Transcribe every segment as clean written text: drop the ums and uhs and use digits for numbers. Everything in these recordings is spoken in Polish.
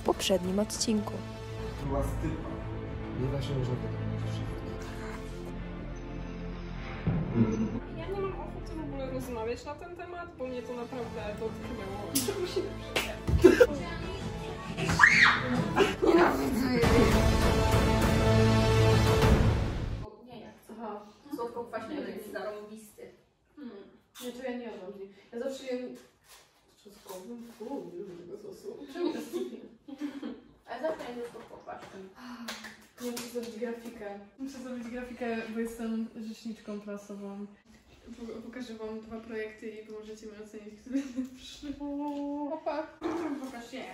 poprzednim odcinku. Była stypa. Nie da się można Ja nie mam ochoty w ogóle rozmawiać na ten temat, bo mnie to naprawdę dotknęło. Musimy przyjechać. Nie, jak co? Słodko-kwaśny jest zarąbisty. Nie, to ja nie jadłam z nim. Ja zawsze jem czosnkowym. Nie lubię tego sosu. Czemu to jest Ale zawsze jest słodko-kwaśny. Nie muszę zrobić grafikę. Muszę zrobić grafikę, bo jestem rzeczniczką prasową. Pokażę wam 2 projekty i możecie mnie ocenić, który jest lepszy. Opa. Pokaż się.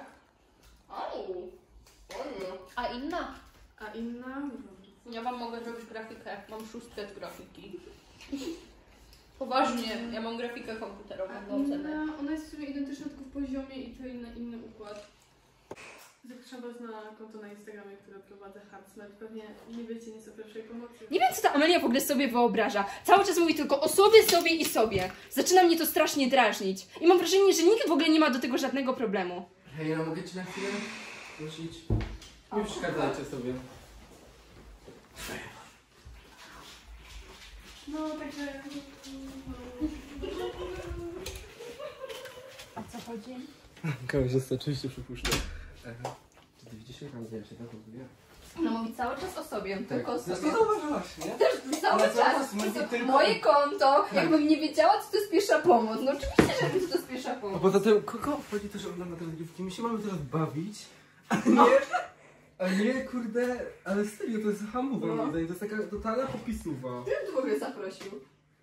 A inna? A inna? Ja wam mogę zrobić grafikę. Mam 6 z grafiki. Poważnie, ja mam grafikę komputerową do oceny. Ona jest w sumie identyczna, tylko w poziomie i to inny układ. Zapraszam was na konto na Instagramie, które prowadzę, Hardsmelt. Pewnie nie wiecie nic o pierwszej pomocy. Nie wiem, co ta Amelia w ogóle sobie wyobraża. Cały czas mówi tylko o sobie, sobie i sobie. Zaczyna mnie to strasznie drażnić. I mam wrażenie, że nikt w ogóle nie ma do tego żadnego problemu. Hej, ja mogę ci na chwilę prosić? Nie przeszkadzajcie sobie. No, także... O co chodzi? Kamerzysta oczywiście przypuszczam. Czy ty widzisz, jak Andrzej się tak mówię? Ona mówi cały czas o sobie, tylko o sobie. No zauważyłaś, nie? Też cały Ale czas. mówi tylko... Moje konto, jakbym nie wiedziała, co to jest pierwsza pomoc. No oczywiście, że wiem, co to jest pierwsza A pomoc. poza tym, kogo obchodzi to, że ogląda te rozgrywki? My się mamy teraz bawić, a nie, kurde, ale serio, to jest hamowa, moim zdaniem, to jest taka totalna popisuwa. Kto tu w ogóle zaprosił?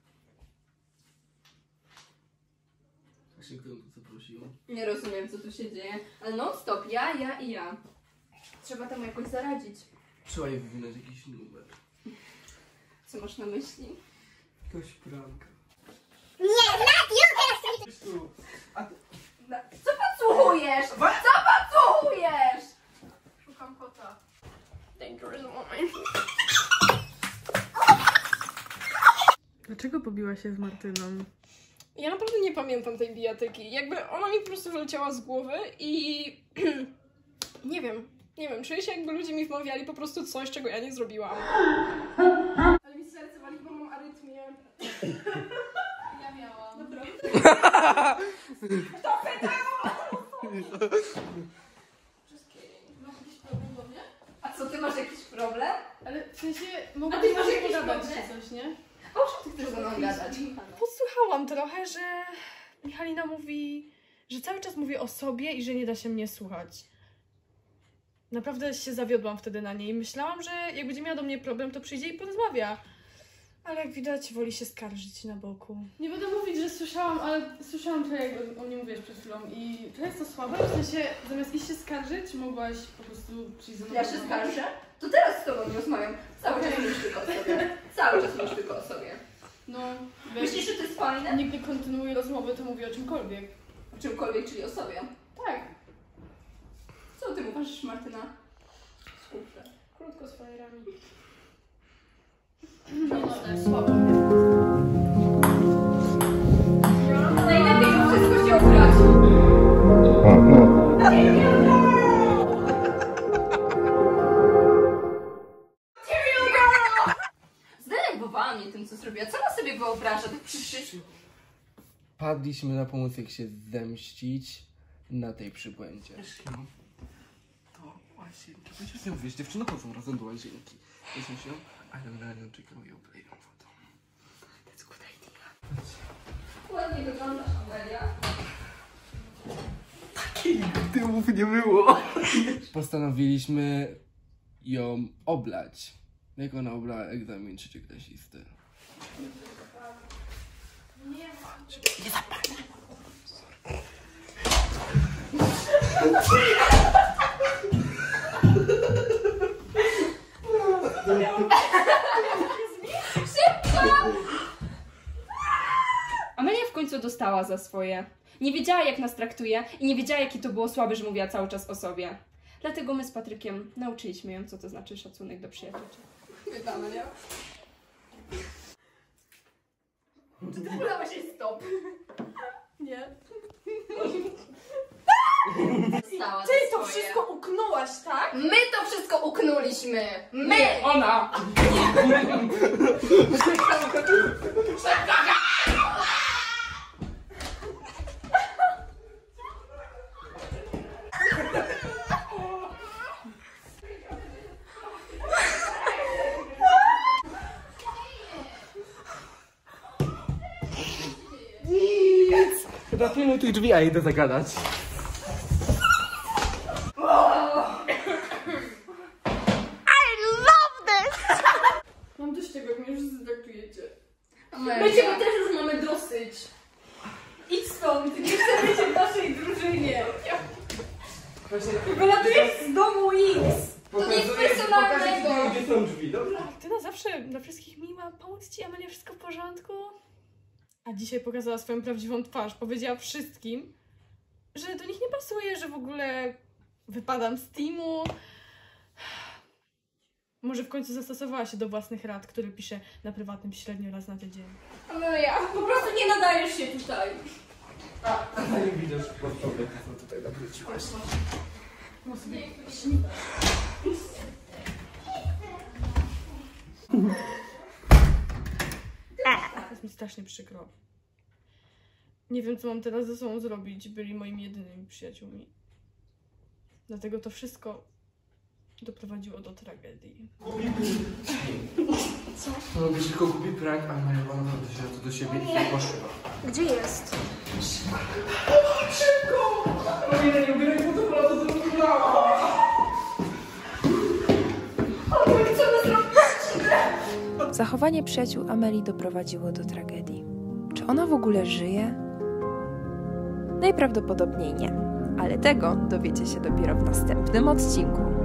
Właśnie, kto ją tu zaprosił? Nie rozumiem, co tu się dzieje. Ale non stop, ja i ja. Trzeba temu jakoś zaradzić. Trzeba jej wywinąć jakiś numer. Co masz na myśli? Jakaś pranka. Tu. A ty... Co podsłuchujesz? Co podsłuchujesz? Szukam kota. Dangerous moment. Dlaczego pobiła się z Martyną? Ja naprawdę nie pamiętam tej bijatyki. Jakby ona mi po prostu wyleciała z głowy i... nie wiem, czuję się jakby ludzie mi wmawiali po prostu coś, czego ja nie zrobiłam. Ale mi serce wali, bo mam arytmię. Ja miałam. Dobra. Masz jakiś problem do mnie? A co, ty masz jakiś problem? Ale w sensie mogę A ty masz jakiś pogadać problem? czy coś, nie? O czym ty chcesz ze mną gadać? Posłuchałam trochę, że Michalina mówi, że cały czas mówi o sobie i że nie da się mnie słuchać. Naprawdę się zawiodłam wtedy na niej. Myślałam, że jak będzie miała do mnie problem, to przyjdzie i porozmawia. Ale jak widać, woli się skarżyć na boku. Nie będę mówić, że słyszałam, ale słyszałam to, jak o mnie mówiłeś przed chwilą. I to jest to słabe, w sensie zamiast iść się skarżyć, mogłaś po prostu przyjść ze mną. Ja się skarżę? To teraz z tobą nie rozmawiam. Cały czas mówisz tylko o sobie. Cały czas mówisz tylko o sobie. No, Myślisz, że to jest fajne? Nigdy kontynuuję rozmowę, to mówię o czymkolwiek. O czymkolwiek, czyli o sobie. Tak. Co ty mówisz, Martyna? Skupże. Krótko z frajerami. Słabo. Najlepiej to wszystko się ubrać. Zdenerwowała mnie tym, co zrobiła. Co ona sobie wyobraża? Tak przyszedł. Padliśmy na pomysł, jak się zemścić na tej przybłędzie. To łazienki. Będziesz nią wiesz, dziewczyny chodzą razem do łazienki. Weźmy się, ale na nią czekam i obleję wodą. That's good idea. Ładnie wyglądasz, Amelia. Takich tyłów nie było. Postanowiliśmy ją oblać. Jak ona oblała egzamin trzecioklasisty. Nie zapalę. Amelia w końcu dostała za swoje. Nie wiedziała, jak nas traktuje i nie wiedziała, jakie to było słabe, że mówiła cały czas o sobie. Dlatego my z Patrykiem nauczyliśmy ją, co to znaczy szacunek do przyjaciół. Chyba, Amelia. Czy ty udało się stop? Nie. Stała Ty to wszystko uknęłaś, tak? My to wszystko uknuliśmy! My! Nie, ona! Chyba pilnuj tych drzwi, a idę zagadać. Mam dość tego, jak mnie już zdraktujecie. My ciebie też już mamy dosyć. Idź stąd, nie chcę być w naszej drużynie. Wylatujesz z domu X. To nic personalnego. Gdzie są drzwi, dobra? Martyna zawsze dla wszystkich miła, pomóc ci, Amelia, wszystko w porządku? A dzisiaj pokazała swoją prawdziwą twarz. Powiedziała wszystkim, że do nich nie pasuje, że w ogóle wypadam z teamu. Może w końcu zastosowała się do własnych rad, które pisze na prywatnym średnio raz na tydzień. Amelia, po prostu nie nadajesz się tutaj. A nie widzisz po sobie, co tutaj nawróciłaś. Jest mi strasznie przykro. Nie wiem, co mam teraz ze sobą zrobić. Byli moimi jedynymi przyjaciółmi. Dlatego to wszystko doprowadziło do tragedii. Co? To robisz tylko głupi prank, a moja mama wzięła to do siebie i tak poszła. Gdzie jest? Szybko! O ile nie ubieraj fotowala, to wyglądała! Zachowanie przyjaciół Ameli doprowadziło do tragedii. Czy ona w ogóle żyje? Najprawdopodobniej nie, ale tego dowiecie się dopiero w następnym odcinku.